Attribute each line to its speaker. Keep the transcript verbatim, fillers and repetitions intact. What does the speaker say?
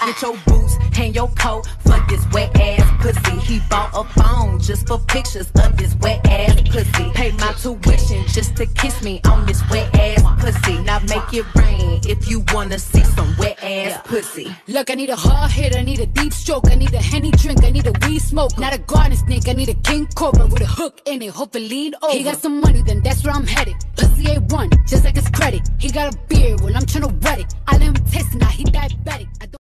Speaker 1: Get your boots, hang your coat for this wet ass pussy. He bought a phone just for pictures of this wet ass pussy. Pay my tuition just to kiss me on this wet ass pussy. Now make it rain if you wanna see some wet ass yeah. pussy.
Speaker 2: Look, I need a hard hit, I need a deep stroke, I need a Henny drink, I need a weed smoke, not a garden snake, I need a king cobra with a hook in it, hope it lean over. He got some money, then that's where I'm headed. Pussy A one, just like his credit. He got a beard, well I'm tryna wet it. I let him taste it, now he diabetic. I don't